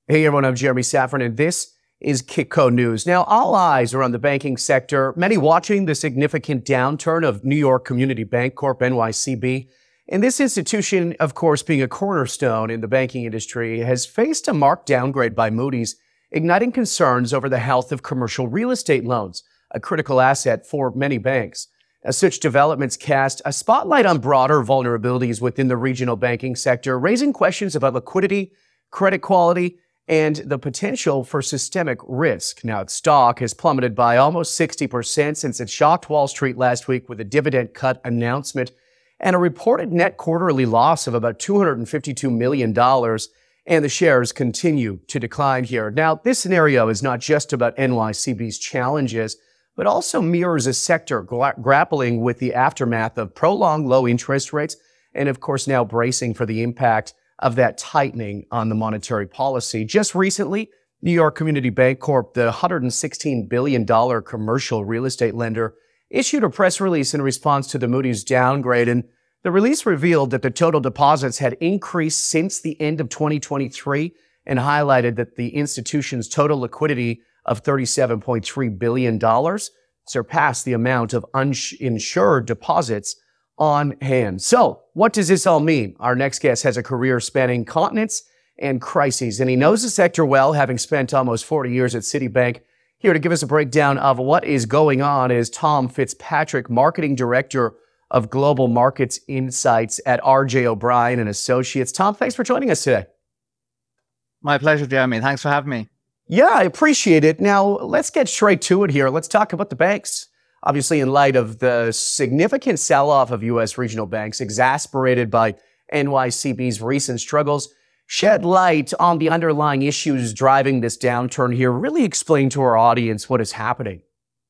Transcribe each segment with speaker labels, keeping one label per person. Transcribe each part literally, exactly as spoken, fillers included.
Speaker 1: Hey everyone, I'm Jeremy Szafron, and this is Kitco News. Now, all eyes are on the banking sector, many watching the significant downturn of New York Community Bank Corp, N Y C B. And this institution, of course, being a cornerstone in the banking industry, has faced a marked downgrade by Moody's, igniting concerns over the health of commercial real estate loans, a critical asset for many banks. Now, such developments cast a spotlight on broader vulnerabilities within the regional banking sector, raising questions about liquidity, credit quality, and the potential for systemic risk. Now, its stock has plummeted by almost sixty percent since it shocked Wall Street last week with a dividend cut announcement and a reported net quarterly loss of about two hundred fifty-two million dollars, and the shares continue to decline here. Now, this scenario is not just about N Y C B's challenges, but also mirrors a sector gra- grappling with the aftermath of prolonged low interest rates and, of course, now bracing for the impact of that tightening on the monetary policy. Just recently, New York Community Bank Corp, the one hundred sixteen billion dollars commercial real estate lender, issued a press release in response to the Moody's downgrade, and the release revealed that the total deposits had increased since the end of twenty twenty-three and highlighted that the institution's total liquidity of thirty-seven point three billion dollars surpassed the amount of uninsured deposits on hand. So, what does this all mean? Our next guest has a career spanning continents and crises, and he knows the sector well, having spent almost forty years at Citibank. Here to give us a breakdown of what is going on is Tom Fitzpatrick, Marketing Director of Global Markets Insights at R J O'Brien and Associates. Tom, thanks for joining us today.
Speaker 2: My pleasure, Jeremy. Thanks for having me.
Speaker 1: Yeah, I appreciate it. Now, let's get straight to it here. Let's talk about the banks. Obviously, in light of the significant sell-off of U S regional banks exasperated by N Y C B's recent struggles, shed light on the underlying issues driving this downturn here. Really explain to our audience what is happening.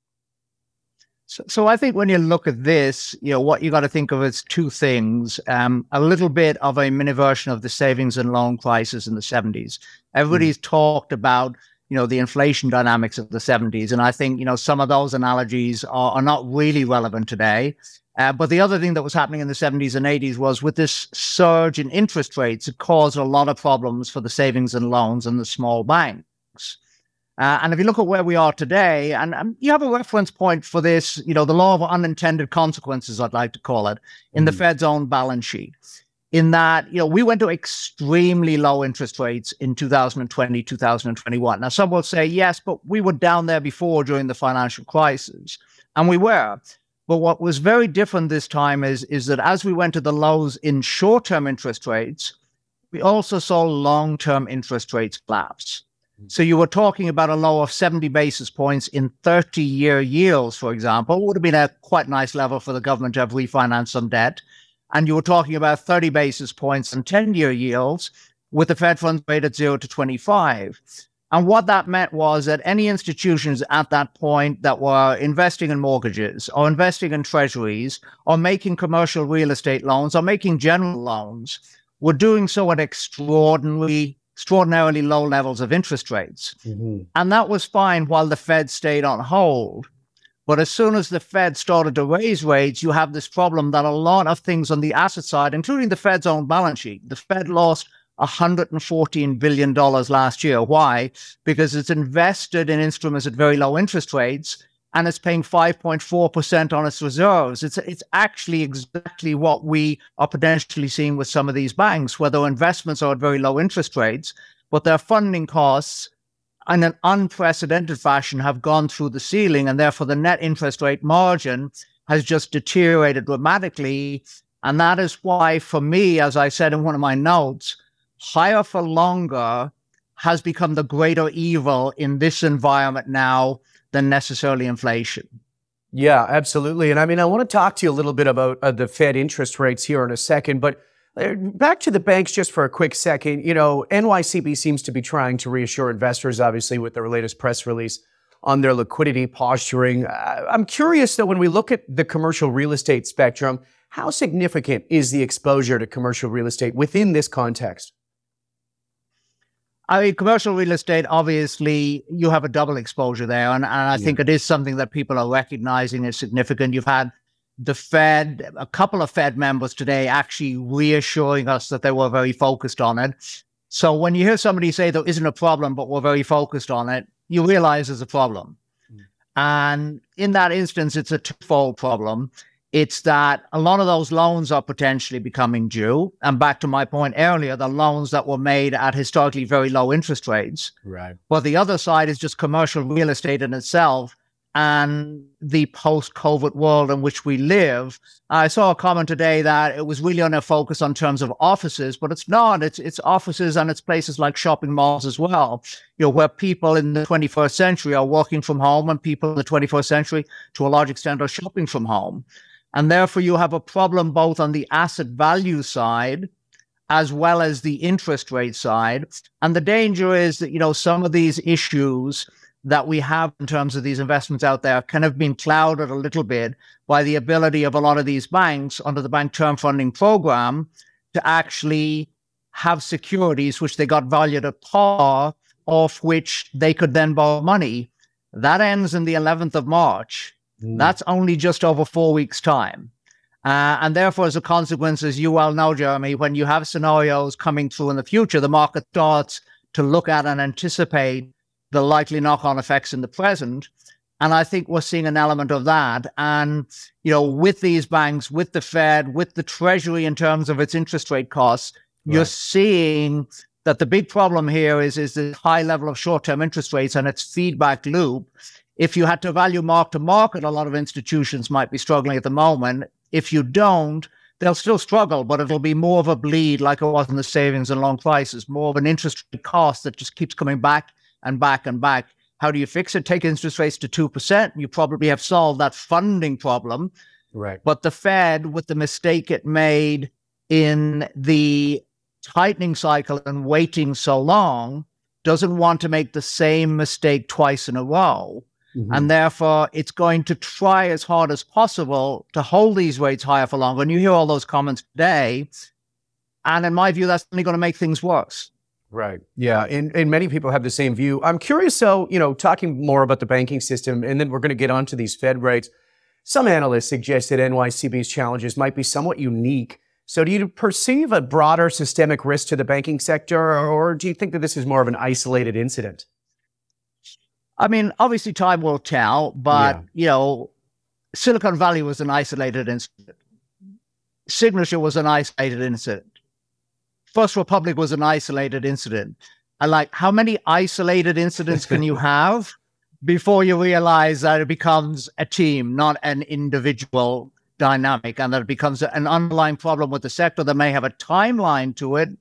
Speaker 2: So, so I think when you look at this, you know, what you got to think of is two things. Um, a little bit of a mini version of the savings and loan crisis in the seventies. Everybody's mm. talked about, you know, the inflation dynamics of the seventies. And I think, you know, some of those analogies are, are not really relevant today. Uh, but the other thing that was happening in the seventies and eighties was with this surge in interest rates, it caused a lot of problems for the savings and loans and the small banks. Uh, and if you look at where we are today, and, and you have a reference point for this, you know, the law of unintended consequences, I'd like to call it, in mm. the Fed's own balance sheet. In that, you know, we went to extremely low interest rates in two thousand twenty, two thousand twenty-one. Now, some will say, yes, but we were down there before during the financial crisis. And we were. But what was very different this time is, is that as we went to the lows in short-term interest rates, we also saw long-term interest rates collapse. So you were talking about a low of seventy basis points in thirty-year yields, for example, would have been a quite nice level for the government to have refinanced some debt. And you were talking about thirty basis points and ten-year yields with the Fed funds rate at zero to twenty-five. And what that meant was that any institutions at that point that were investing in mortgages or investing in treasuries or making commercial real estate loans or making general loans were doing so at extraordinarily, extraordinarily low levels of interest rates. Mm-hmm. And that was fine while the Fed stayed on hold. But as soon as the Fed started to raise rates, you have this problem that a lot of things on the asset side, including the Fed's own balance sheet, the Fed lost one hundred fourteen billion dollars last year. Why? Because it's invested in instruments at very low interest rates, and it's paying five point four percent on its reserves. It's, it's actually exactly what we are potentially seeing with some of these banks, where their investments are at very low interest rates, but their funding costs in an unprecedented fashion have gone through the ceiling, and therefore the net interest rate margin has just deteriorated dramatically. And that is why, for me, as I said in one of my notes, higher for longer has become the greater evil in this environment now than necessarily inflation.
Speaker 1: Yeah, absolutely. And I mean, I want to talk to you a little bit about uh, the Fed interest rates here in a second, but back to the banks just for a quick second. You know, N Y C B seems to be trying to reassure investors, obviously, with their latest press release on their liquidity posturing. Uh, I'm curious, though, when we look at the commercial real estate spectrum, how significant is the exposure to commercial real estate within this context?
Speaker 2: I mean, commercial real estate, obviously, you have a double exposure there. And, and I yeah. think it is something that people are recognizing as significant. You've had the Fed, a couple of Fed members today actually reassuring us that they were very focused on it. So when you hear somebody say there isn't a problem, but we're very focused on it, you realize there's a problem. Mm. And in that instance, it's a twofold problem. It's that a lot of those loans are potentially becoming due. And back to my point earlier, the loans that were made at historically very low interest rates.
Speaker 1: Right.
Speaker 2: But the other side is just commercial real estate in itself and the post-COVID world in which we live. I saw a comment today that it was really on a focus on terms of offices, but it's not. It's it's offices and it's places like shopping malls as well, you know, where people in the twenty-first century are working from home and people in the twenty-first century, to a large extent, are shopping from home. And therefore, you have a problem both on the asset value side as well as the interest rate side. And the danger is that, you know, some of these issues that we have in terms of these investments out there kind of been clouded a little bit by the ability of a lot of these banks under the Bank Term Funding Program to actually have securities which they got valued at par, off which they could then borrow money. That ends in the eleventh of March. Mm. That's only just over four weeks' time. Uh, and therefore, as a consequence, as you well know, Jeremy, when you have scenarios coming through in the future, the market starts to look at and anticipate the likely knock-on effects in the present. And I think we're seeing an element of that. And, you know, with these banks, with the Fed, with the Treasury in terms of its interest rate costs, right, you're seeing that the big problem here is, is the high level of short-term interest rates and its feedback loop. If you had to value mark-to-market, a lot of institutions might be struggling at the moment. If you don't, they'll still struggle, but it'll be more of a bleed like it was in the savings and loan crisis, more of an interest rate cost that just keeps coming back and back and back. How do you fix it? Take interest rates to two percent. You probably have solved that funding problem.
Speaker 1: Right.
Speaker 2: But the Fed, with the mistake it made in the tightening cycle and waiting so long, doesn't want to make the same mistake twice in a row. Mm-hmm. And therefore, it's going to try as hard as possible to hold these rates higher for longer. And you hear all those comments today. And in my view, that's only going to make things worse.
Speaker 1: Right. Yeah. And, and many people have the same view. I'm curious, so, you know, talking more about the banking system, and then we're going to get onto these Fed rates. Some analysts suggest that N Y C B's challenges might be somewhat unique. So do you perceive a broader systemic risk to the banking sector, or do you think that this is more of an isolated incident?
Speaker 2: I mean, obviously time will tell, but, yeah. you know, Silicon Valley was an isolated incident. Signature was an isolated incident. First Republic was an isolated incident. And like, how many isolated incidents can you have before you realize that it becomes a team, not an individual dynamic, and that it becomes an underlying problem with the sector that may have a timeline to it,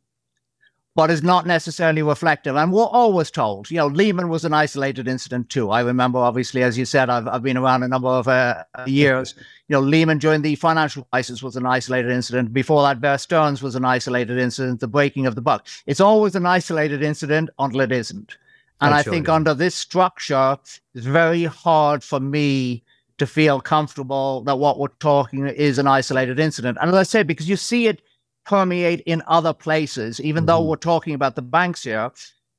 Speaker 2: but is not necessarily reflective. And we're always told, you know, Lehman was an isolated incident too. I remember, obviously, as you said, I've, I've been around a number of uh, years. You know, Lehman during the financial crisis was an isolated incident. Before that, Bear Stearns was an isolated incident, the breaking of the buck. It's always an isolated incident until it isn't. And I think under this structure, it's very hard for me to feel comfortable that what we're talking is an isolated incident. And as I said, because you see it permeate in other places, even mm-hmm. though we're talking about the banks here.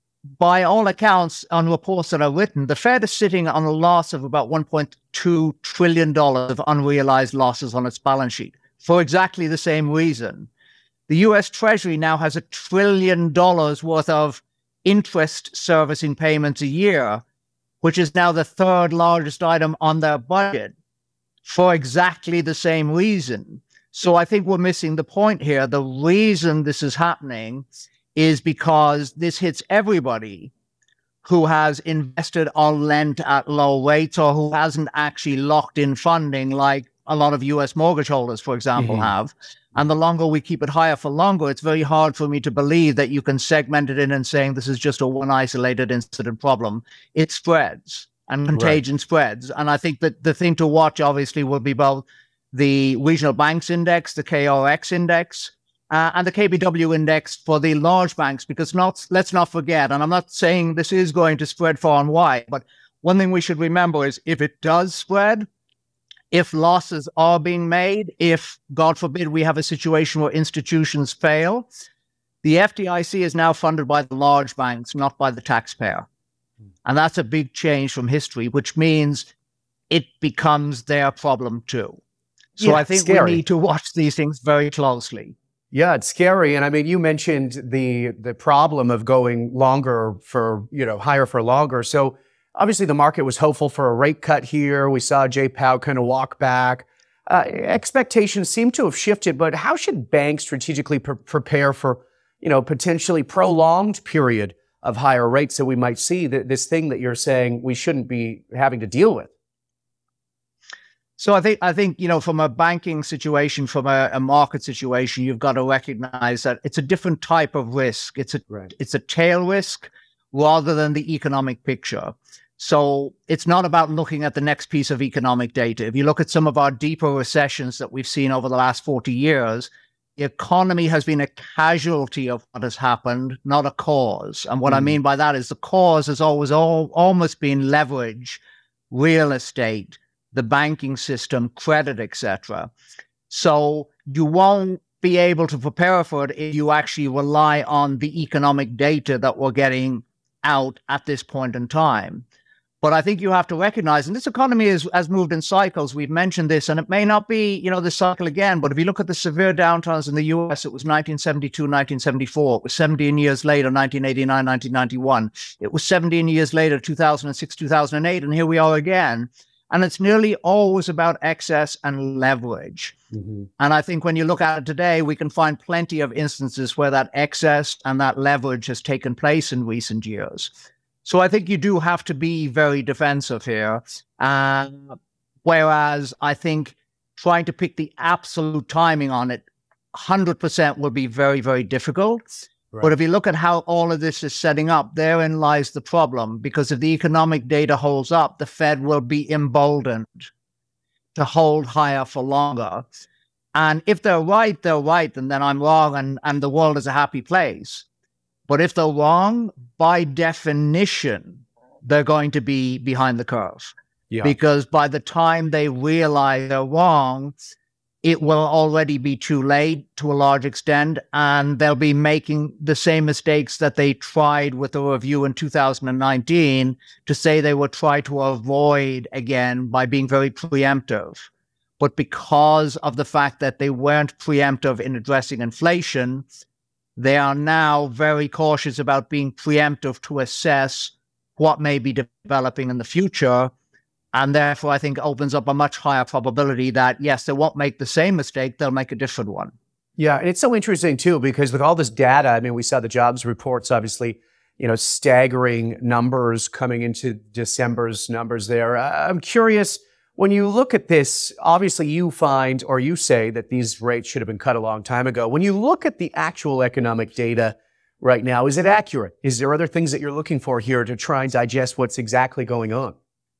Speaker 2: By all accounts, on reports that are written, the Fed is sitting on a loss of about one point two trillion dollars of unrealized losses on its balance sheet for exactly the same reason. The U S Treasury now has a trillion dollars worth of interest servicing payments a year, which is now the third largest item on their budget for exactly the same reason. So I think we're missing the point here. The reason this is happening is because this hits everybody who has invested or lent at low rates or who hasn't actually locked in funding like a lot of U S mortgage holders, for example, mm-hmm. have. And the longer we keep it higher for longer, it's very hard for me to believe that you can segment it in and saying this is just a one isolated incident problem. It spreads and contagion right. spreads. And I think that the thing to watch, obviously, will be both the regional banks index, the K R X index, uh, and the K B W index for the large banks, because not, let's not forget, and I'm not saying this is going to spread far and wide, but one thing we should remember is if it does spread, if losses are being made, if, God forbid, we have a situation where institutions fail, the F D I C is now funded by the large banks, not by the taxpayer. And that's a big change from history, which means it becomes their problem too. So yeah, I think scary. we need to watch these things very closely.
Speaker 1: Yeah, it's scary. And I mean, you mentioned the the problem of going longer for, you know, higher for longer. So obviously the market was hopeful for a rate cut here. We saw Jay Powell kind of walk back. Uh, expectations seem to have shifted, but how should banks strategically pre prepare for, you know, potentially prolonged period of higher rates that we might see, th this thing that you're saying we shouldn't be having to deal with?
Speaker 2: So I think, I think, you know, from a banking situation, from a, a market situation, you've got to recognize that it's a different type of risk. It's a, right. it's a tail risk rather than the economic picture. So it's not about looking at the next piece of economic data. If you look at some of our deeper recessions that we've seen over the last forty years, the economy has been a casualty of what has happened, not a cause. And what mm. I mean by that is the cause has always all, almost been leverage, real estate, the banking system, credit, et cetera. So you won't be able to prepare for it if you actually rely on the economic data that we're getting out at this point in time. But I think you have to recognize, and this economy is, has moved in cycles. We've mentioned this, and it may not be, you know, this cycle again, but if you look at the severe downturns in the U S, it was nineteen seventy-two, nineteen seventy-four. It was seventeen years later, nineteen eighty-nine, nineteen ninety-one. It was seventeen years later, two thousand six, two thousand eight, and here we are again. And it's nearly always about excess and leverage. Mm-hmm. And I think when you look at it today, we can find plenty of instances where that excess and that leverage has taken place in recent years. So I think you do have to be very defensive here. Uh, whereas I think trying to pick the absolute timing on it, one hundred percent would be very, very difficult. Right. But if you look at how all of this is setting up, therein lies the problem. Because if the economic data holds up, the Fed will be emboldened to hold higher for longer. And if they're right, they're right, and then I'm wrong, and, and the world is a happy place. But if they're wrong, by definition, they're going to be behind the curve. Yeah. Because by the time they realize they're wrong, it will already be too late to a large extent, and they'll be making the same mistakes that they tried with the review in two thousand nineteen to say they would try to avoid again by being very preemptive. But because of the fact that they weren't preemptive in addressing inflation, they are now very cautious about being preemptive to assess what may be developing in the future. And therefore, I think opens up a much higher probability that, yes, they won't make the same mistake, they'll make a different one.
Speaker 1: Yeah, and it's so interesting, too, because with all this data, I mean, we saw the jobs reports, obviously, you know, staggering numbers coming into December's numbers there. I'm curious, when you look at this, obviously you find, or you say that these rates should have been cut a long time ago. When you look at the actual economic data right now, is it accurate? Is there other things that you're looking for here to try and digest what's exactly going on?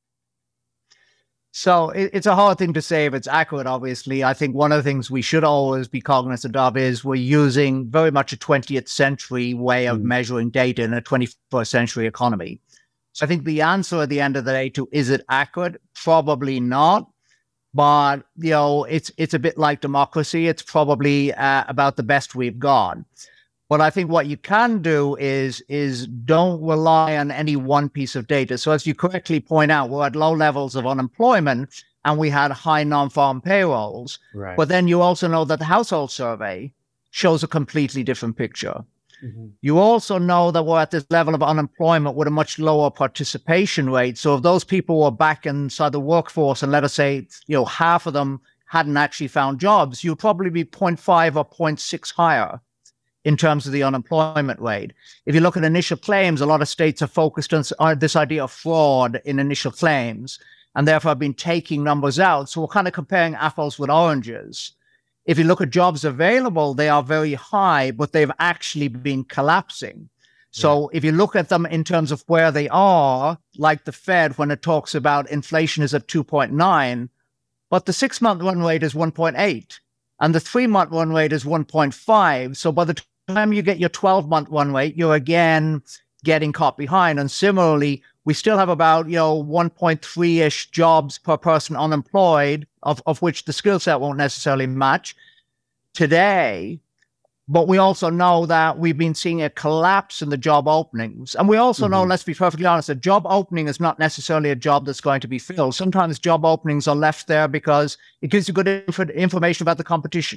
Speaker 2: So it, it's a hard thing to say if it's accurate, obviously. I think one of the things we should always be cognizant of is we're using very much a twentieth century way of mm. measuring data in a twenty-first century economy. So I think the answer at the end of the day to is it accurate? Probably not. But, you know, it's, it's a bit like democracy. It's probably uh, about the best we've got. But I think what you can do is, is don't rely on any one piece of data. So as you correctly point out, we're at low levels of unemployment and we had high non-farm payrolls. Right. But then you also know that the household survey shows a completely different picture. Mm-hmm. You also know that we're at this level of unemployment with a much lower participation rate. So if those people were back inside the workforce and let us say, you know, half of them hadn't actually found jobs, you'd probably be zero point five or zero point six higher in terms of the unemployment rate. If you look at initial claims, a lot of states are focused on, on this idea of fraud in initial claims, and therefore have been taking numbers out. So we're kind of comparing apples with oranges. If you look at jobs available, they are very high, but they've actually been collapsing. So yeah. if you look at them in terms of where they are, like the Fed, when it talks about inflation is at two point nine, but the six-month run rate is one point eight. And the three-month run rate is one point five. So by the time you get your twelve-month run rate, you're again getting caught behind. And similarly, we still have about, you know, one point three-ish jobs per person unemployed, of, of which the skill set won't necessarily match today. But we also know that we've been seeing a collapse in the job openings. And we also mm-hmm. know, let's be perfectly honest, a job opening is not necessarily a job that's going to be filled. Sometimes job openings are left there because it gives you good inf information about the competition.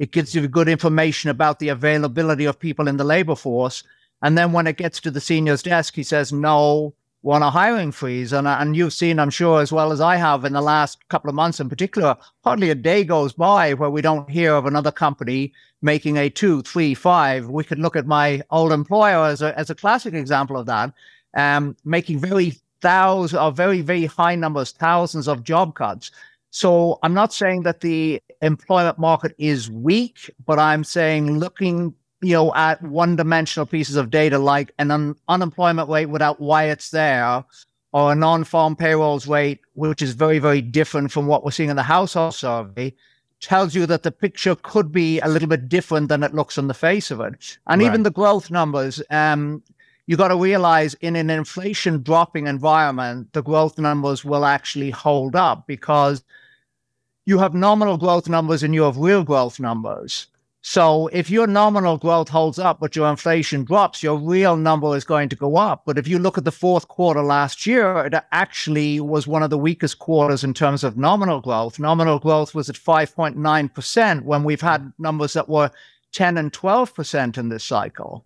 Speaker 2: It gives you good information about the availability of people in the labor force. And then when it gets to the senior's desk, he says, no, we're on a hiring freeze. And, and you've seen, I'm sure, as well as I have in the last couple of months in particular, hardly a day goes by where we don't hear of another company making a two, three, five. We could look at my old employer as a, as a classic example of that, um, making very thousands or very, very high numbers, thousands of job cuts. So I'm not saying that the employment market is weak, but I'm saying looking, you know, at one-dimensional pieces of data like an un unemployment rate without why it's there, or a non-farm payrolls rate, which is very, very different from what we're seeing in the household survey, tells you that the picture could be a little bit different than it looks on the face of it. And right. even the growth numbers, um, you got to realize in an inflation dropping environment, the growth numbers will actually hold up because you have nominal growth numbers and you have real growth numbers. So if your nominal growth holds up, but your inflation drops, your real number is going to go up. But if you look at the fourth quarter last year, it actually was one of the weakest quarters in terms of nominal growth. Nominal growth was at five point nine percent when we've had numbers that were ten and twelve percent in this cycle.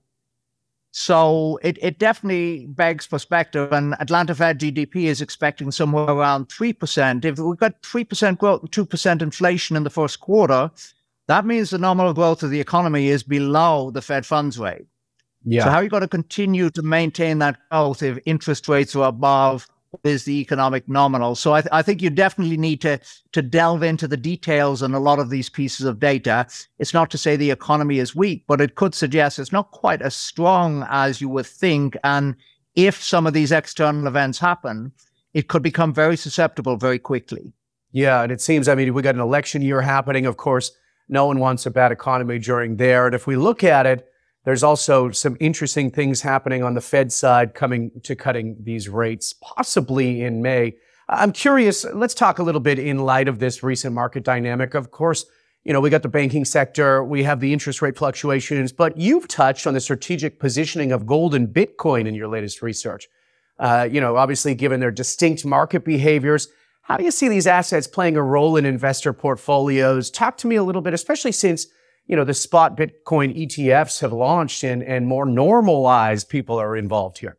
Speaker 2: So it, it definitely begs perspective. And Atlanta Fed G D P is expecting somewhere around three percent. If we've got three percent growth and two percent inflation in the first quarter, that means the nominal growth of the economy is below the Fed funds rate. Yeah. So how are you going to continue to maintain that growth if interest rates are above what is the economic nominal? So I, th I think you definitely need to, to delve into the details on a lot of these pieces of data. It's not to say the economy is weak, but it could suggest it's not quite as strong as you would think. And if some of these external events happen, it could become very susceptible very quickly.
Speaker 1: Yeah, and it seems, I mean, we got an election year happening, of course. No one wants a bad economy during there. And if we look at it, there's also some interesting things happening on the Fed side coming to cutting these rates, possibly in May. I'm curious, let's talk a little bit in light of this recent market dynamic. Of course, you know, we got the banking sector, we have the interest rate fluctuations, but you've touched on the strategic positioning of gold and Bitcoin in your latest research. Uh, you know, obviously, given their distinct market behaviors, how do you see these assets playing a role in investor portfolios? Talk to me a little bit, especially since, you know, the spot Bitcoin E T Fs have launched and, and more normalized people are involved here.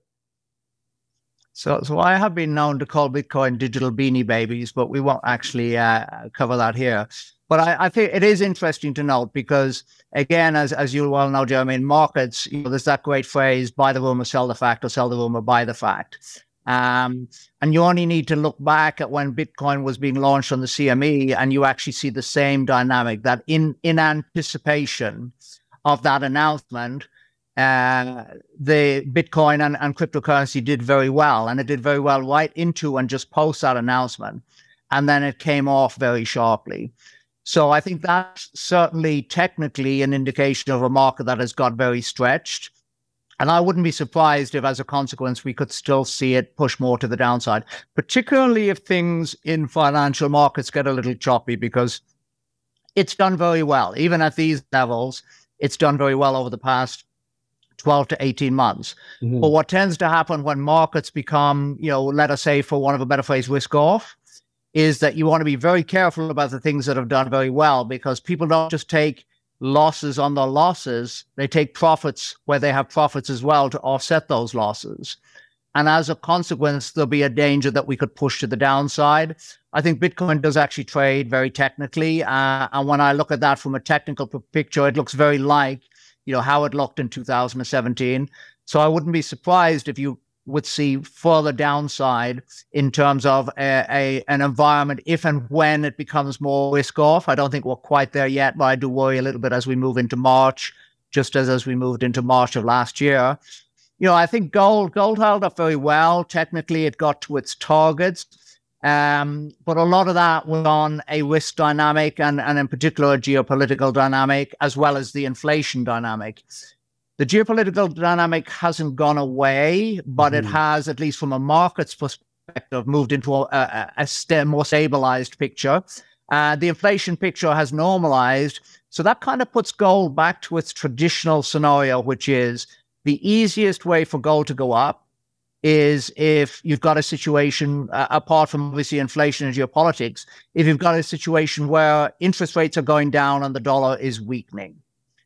Speaker 2: So, so I have been known to call Bitcoin digital beanie babies, but we won't actually uh, cover that here. But I, I think it is interesting to note because, again, as, as you well know, Jeremy, in markets, you know, there's that great phrase, buy the rumor, sell the fact, or sell the rumor, buy the fact. Um, and you only need to look back at when Bitcoin was being launched on the C M E and you actually see the same dynamic that in, in anticipation of that announcement, uh, the Bitcoin and, and cryptocurrency did very well, and it did very well right into and just post that announcement. And then it came off very sharply. So I think that's certainly technically an indication of a market that has got very stretched. And I wouldn't be surprised if, as a consequence, we could still see it push more to the downside, particularly if things in financial markets get a little choppy, because it's done very well. Even at these levels, it's done very well over the past twelve to eighteen months. Mm-hmm. But what tends to happen when markets become, you know, let us say, for want of a better phrase, risk off, is that you want to be very careful about the things that have done very well, because people don't just take losses on the losses, they take profits where they have profits as well to offset those losses. And as a consequence, there'll be a danger that we could push to the downside. I think Bitcoin does actually trade very technically. Uh, and when I look at that from a technical picture, it looks very like, you know, how it looked in two thousand seventeen. So I wouldn't be surprised if you would see further downside in terms of a, a, an environment if and when it becomes more risk off. I don't think we're quite there yet, but I do worry a little bit as we move into March, just as, as we moved into March of last year. You know, I think gold, gold held up very well. Technically, it got to its targets. Um, but a lot of that was on a risk dynamic and, and in particular, a geopolitical dynamic, as well as the inflation dynamic. The geopolitical dynamic hasn't gone away, but mm-hmm. it has, at least from a market's perspective, moved into a, a, a st more stabilized picture. Uh, the inflation picture has normalized. So that kind of puts gold back to its traditional scenario, which is the easiest way for gold to go up is if you've got a situation, uh, apart from obviously inflation and geopolitics, if you've got a situation where interest rates are going down and the dollar is weakening.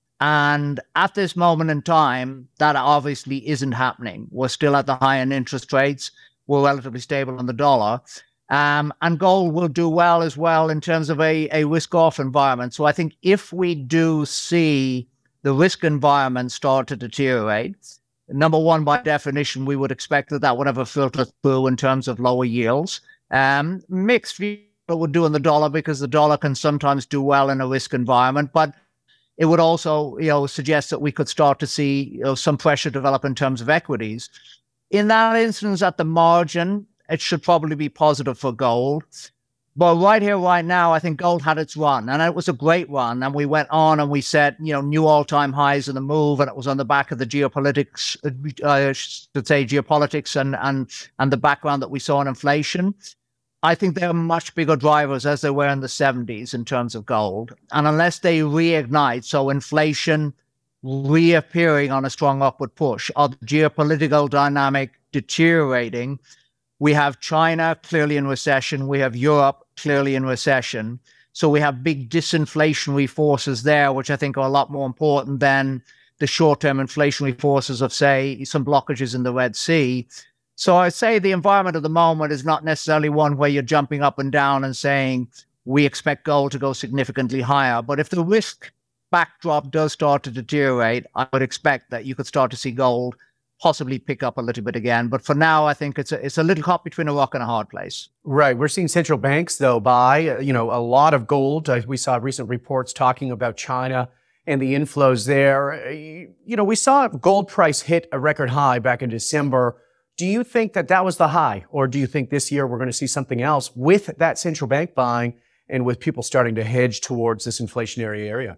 Speaker 2: And at this moment in time, that obviously isn't happening. We're still at the high end interest rates. We're relatively stable on the dollar. Um, and gold will do well as well in terms of a, a risk-off environment. So I think if we do see the risk environment start to deteriorate, number one, by definition, we would expect that that would have a filter through in terms of lower yields. Um, mixed view would do in the dollar because the dollar can sometimes do well in a risk environment, but it would also, you know, suggest that we could start to see, you know, some pressure develop in terms of equities. In that instance, at the margin, it should probably be positive for gold. But right here, right now, I think gold had its run, and it was a great run. And we went on and we set, you know, new all-time highs in the move, and it was on the back of the geopolitics, uh, I should say, geopolitics and and and the background that we saw in inflation. I think they're much bigger drivers as they were in the seventies in terms of gold. And unless they reignite, so inflation reappearing on a strong upward push, or the geopolitical dynamic deteriorating, we have China clearly in recession. We have Europe clearly in recession. So we have big disinflationary forces there, which I think are a lot more important than the short-term inflationary forces of, say, some blockages in the Red Sea. So I say the environment at the moment is not necessarily one where you're jumping up and down and saying, we expect gold to go significantly higher. But if the risk backdrop does start to deteriorate, I would expect that you could start to see gold possibly pick up a little bit again. But for now, I think it's a, it's a little caught between a rock and a hard place.
Speaker 1: Right. We're seeing central banks, though, buy, you know, a lot of gold. Uh, we saw recent reports talking about China and the inflows there. You know, we saw gold price hit a record high back in December. Do you think that that was the high, or do you think this year we're going to see something else with that central bank buying and with people starting to hedge towards this inflationary area?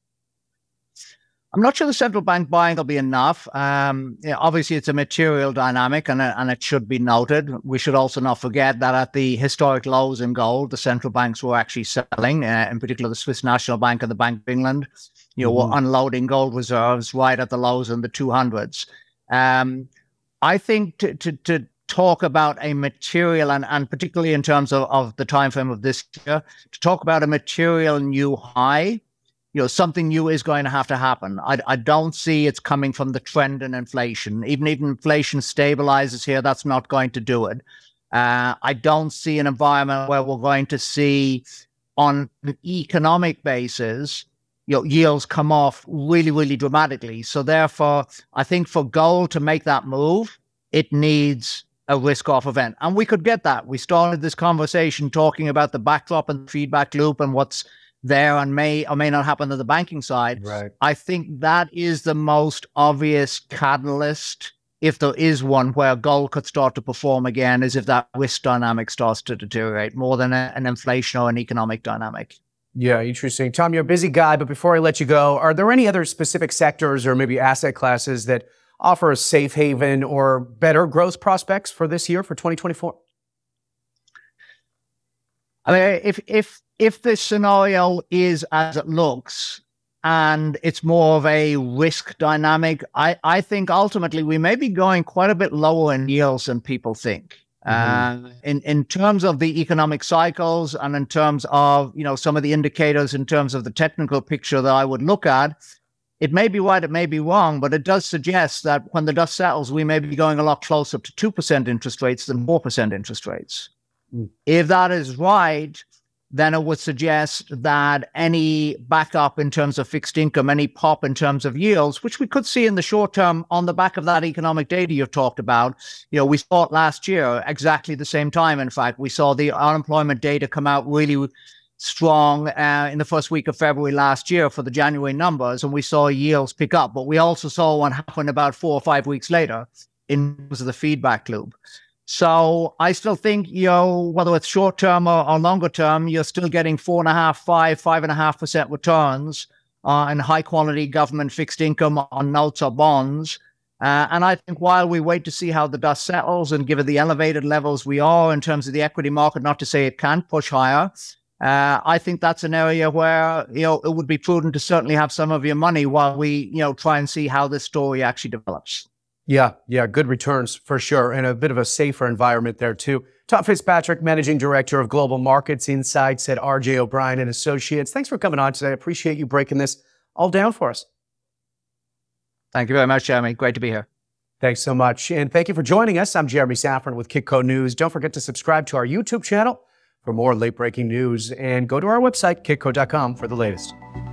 Speaker 2: I'm not sure the central bank buying will be enough. Um, you know, obviously, it's a material dynamic, and, and it should be noted. We should also not forget that at the historic lows in gold, the central banks were actually selling, uh, in particular the Swiss National Bank and the Bank of England, you know, mm-hmm. were unloading gold reserves right at the lows in the two hundreds. Um, I think to, to, to talk about a material, and, and particularly in terms of, of the time frame of this year, to talk about a material new high, you know, something new is going to have to happen. I, I don't see it's coming from the trend in inflation. Even if inflation stabilizes here, that's not going to do it. Uh, I don't see an environment where we're going to see, on an economic basis, you know, yields come off really, really dramatically. So therefore, I think for gold to make that move, it needs a risk-off event. And we could get that. We started this conversation talking about the backdrop and the feedback loop and what's there and may or may not happen to the banking side.
Speaker 1: Right.
Speaker 2: I think that is the most obvious catalyst, if there is one, where gold could start to perform again, is if that risk dynamic starts to deteriorate more than a, an inflation or an economic dynamic.
Speaker 1: Yeah, interesting. Tom, you're a busy guy, but before I let you go, are there any other specific sectors or maybe asset classes that offer a safe haven or better growth prospects for this year, for twenty twenty-four?
Speaker 2: I mean, if if if this scenario is as it looks, and it's more of a risk dynamic, I, I think ultimately we may be going quite a bit lower in yields than people think. Mm-hmm. Uh, in, in terms of the economic cycles and in terms of, you know, some of the indicators in terms of the technical picture that I would look at, it may be right, it may be wrong, but it does suggest that when the dust settles, we may be going a lot closer to two percent interest rates than four percent interest rates. Mm. If that is right, then it would suggest that any backup in terms of fixed income, any pop in terms of yields, which we could see in the short term on the back of that economic data you've talked about. You know, we saw it last year, exactly the same time. In fact, we saw the unemployment data come out really strong uh, in the first week of February last year for the January numbers, and we saw yields pick up. But we also saw one happen about four or five weeks later in terms of the feedback loop. So I still think, you know, whether it's short term or, or longer term, you're still getting four and a half, five, five and a half percent returns uh, in high quality government fixed income on notes or bonds. Uh, and I think while we wait to see how the dust settles, and given the elevated levels we are in terms of the equity market, not to say it can't push higher, uh, I think that's an area where, you know, it would be prudent to certainly have some of your money while we, you know, try and see how this story actually develops.
Speaker 1: Yeah, yeah, good returns for sure, and a bit of a safer environment there too. Tom Fitzpatrick, Managing Director of Global Markets Insights at R J O'Brien and Associates. Thanks for coming on today. I appreciate you breaking this all down for us.
Speaker 2: Thank you very much, Jeremy. Great to be here.
Speaker 1: Thanks so much. And thank you for joining us. I'm Jeremy Szafron with Kitco News. Don't forget to subscribe to our YouTube channel for more late-breaking news and go to our website, kitco dot com, for the latest.